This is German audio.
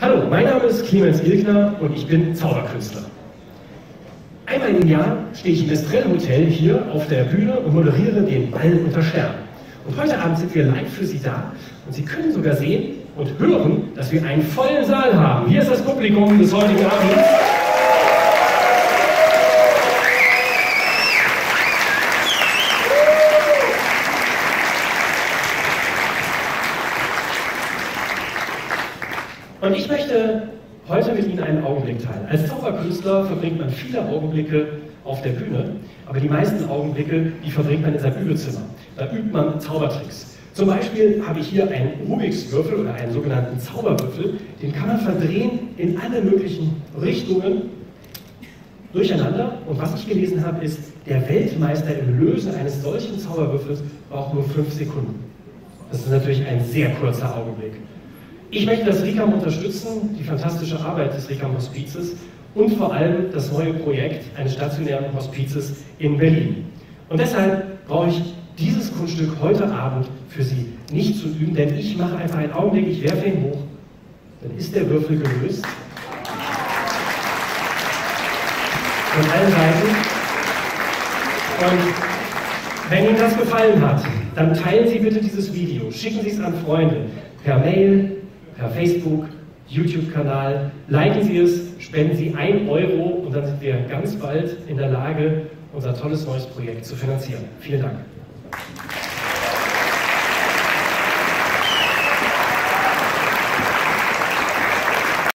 Hallo, mein Name ist Clemens Ilgner und ich bin Zauberkünstler. Einmal im Jahr stehe ich im Estrell Hotel hier auf der Bühne und moderiere den Ball unter Sternen. Und heute Abend sind wir live für Sie da und Sie können sogar sehen und hören, dass wir einen vollen Saal haben. Hier ist das Publikum des heutigen Abends. Und ich möchte heute mit Ihnen einen Augenblick teilen. Als Zauberkünstler verbringt man viele Augenblicke auf der Bühne, aber die meisten Augenblicke, die verbringt man in seinem Übezimmer. Da übt man Zaubertricks. Zum Beispiel habe ich hier einen Rubiks Würfel oder einen sogenannten Zauberwürfel. Den kann man verdrehen in alle möglichen Richtungen durcheinander. Und was ich gelesen habe, ist, der Weltmeister im Lösen eines solchen Zauberwürfels braucht nur 5 Sekunden. Das ist natürlich ein sehr kurzer Augenblick. Ich möchte das RICAM unterstützen, die fantastische Arbeit des RICAM Hospizes und vor allem das neue Projekt eines stationären Hospizes in Berlin. Und deshalb brauche ich dieses Kunststück heute Abend für Sie nicht zu üben, denn ich mache einfach einen Augenblick, ich werfe ihn hoch, dann ist der Würfel gelöst. Von allen Seiten. Und wenn Ihnen das gefallen hat, dann teilen Sie bitte dieses Video, schicken Sie es an Freunde, per Mail, per Facebook, YouTube-Kanal, liken Sie es, spenden Sie 1 Euro und dann sind wir ganz bald in der Lage, unser tolles neues Projekt zu finanzieren. Vielen Dank.